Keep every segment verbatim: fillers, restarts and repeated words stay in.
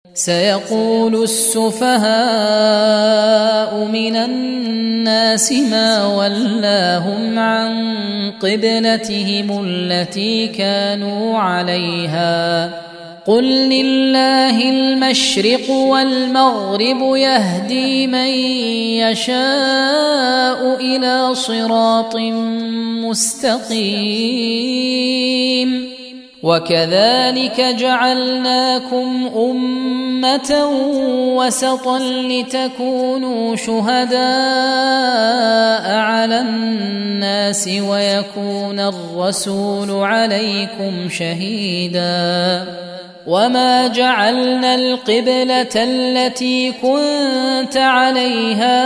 سيقول السفهاء من الناس ما ولاهم عن قبلتهم التي كانوا عليها قل لله المشرق والمغرب يهدي من يشاء إلى صراط مستقيم وكذلك جعلناكم أمة وسطا لتكونوا شهداء على الناس ويكون الرسول عليكم شهيدا وما جعلنا القبلة التي كنت عليها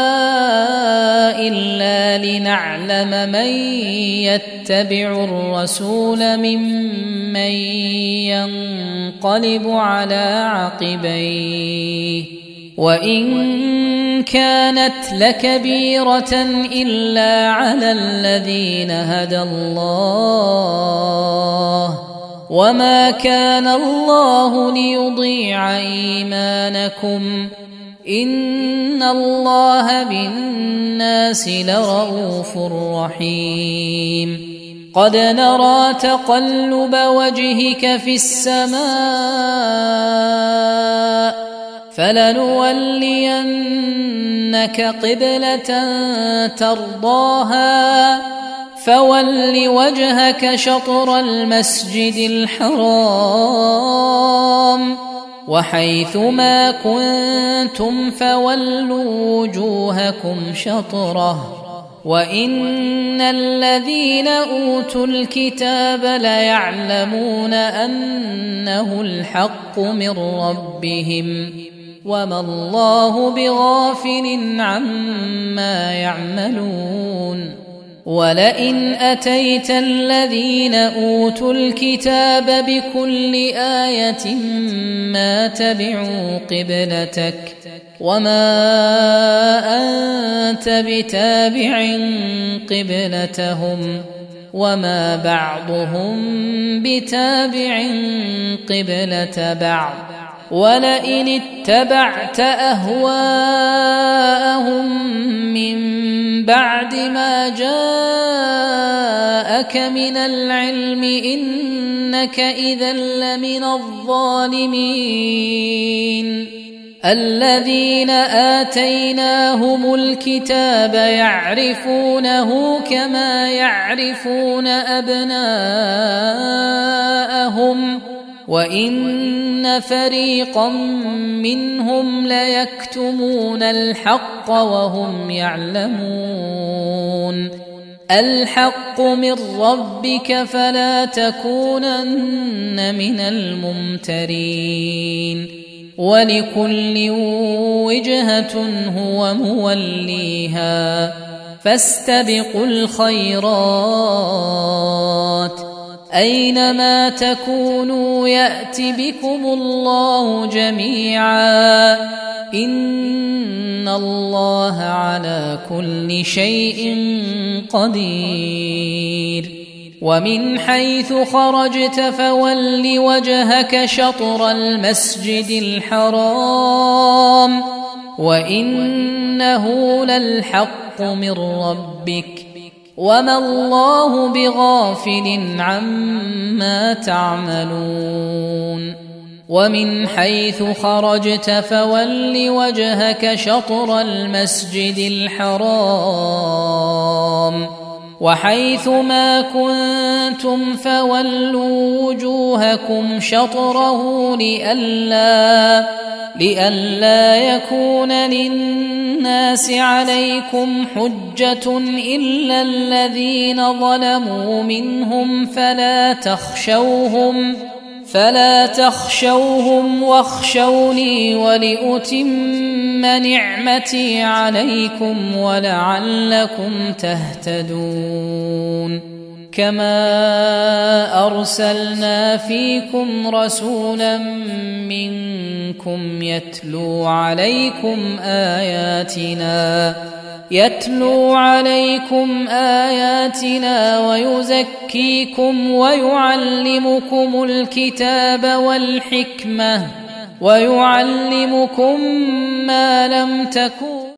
إلا لنعلم من يتبع الرسول ممن ينقلب على عقبيه وإن كانت لكبيرة إلا على الذين هدى الله وما كان الله ليضيع إيمانكم إن الله بالناس لرءوف رحيم قد نرى تقلب وجهك في السماء فلنولينك قبلة ترضاها فول وجهك شطر المسجد الحرام وحيث ما كنتم فولوا وجوهكم شطره وإن الذين أوتوا الكتاب ليعلمون أنه الحق من ربهم وما الله بغافل عما يعملون ولئن أتيت الذين أوتوا الكتاب بكل آية ما تبعوا قبلتك وما أنت بتابع قبلتهم وما بعضهم بتابع قبلة بعض ولئن اتبعت أهواءهم من بعد ما جاءك من العلم إنك إذا لمن الظالمين الذين آتيناهم الكتاب يعرفونه كما يعرفون أبناءهم وإن فريقا منهم ليكتمون الحق وهم يعلمون الحق من ربك فلا تكونن من الممترين ولكل وجهة هو موليها فاستبقوا الخيرات أينما تكونوا يأت بكم الله جميعا إن الله على كل شيء قدير ومن حيث خرجت فول وجهك شطر المسجد الحرام وإنه للحق من ربك وما الله بغافل عما تعملون ومن حيث خرجت فول وجهك شطر المسجد الحرام وحيث ما كنتم فولوا وجوهكم شطره لئلا لئلا يكون للناس عليكم حجة إلا الذين ظلموا منهم فلا تخشوهم فلا تخشوهم واخشوني ولأتم نعمتي عليكم ولعلكم تهتدون كما أرسلنا فيكم رسولا منكم يتلو عليكم آياتنا يتلو عليكم آياتنا ويزكيكم ويعلمكم الكتاب والحكمة ويعلمكم ما لم تكونوا